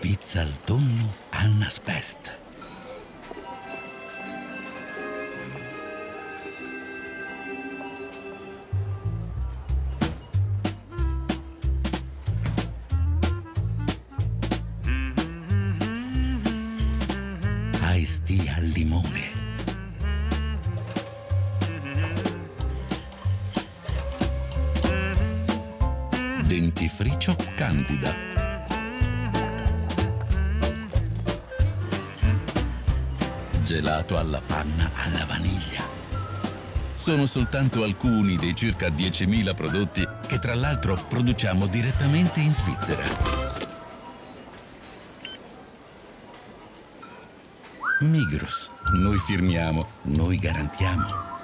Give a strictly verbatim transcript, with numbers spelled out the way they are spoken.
pizza al tonno Anna's Best. Iced tea al limone. Dentifricio Candida. Gelato alla panna alla vaniglia. Sono soltanto alcuni dei circa diecimila prodotti che tra l'altro produciamo direttamente in Svizzera. Migros, noi firmiamo, noi garantiamo.